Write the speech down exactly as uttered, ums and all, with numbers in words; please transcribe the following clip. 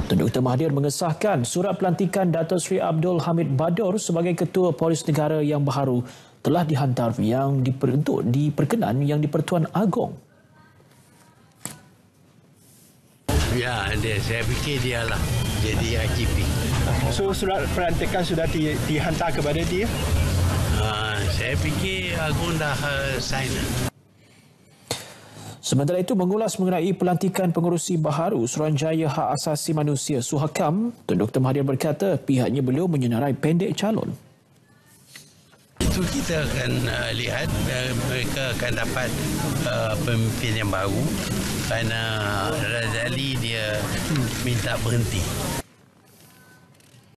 Tun Doktor Mahathir mengesahkan surat pelantikan Datuk Seri Abdul Hamid Badur sebagai Ketua Polis Negara yang baharu telah dihantar yang diperuntuk diperkenan yang di-Pertuan Agong. Ya, dia, saya fikir dialah jadi I G P. So surat pelantikan sudah di, dihantar kepada dia? Uh, saya fikir Agong dah uh, sign. Sementara itu, mengulas mengenai pelantikan pengerusi baharu Suruhanjaya Hak Asasi Manusia Suhakam, Tun Doktor Mahathir berkata pihaknya belum menyenarai pendek calon. Itu kita akan uh, lihat uh, mereka akan dapat uh, pemimpin yang baru kerana Razali dia minta berhenti.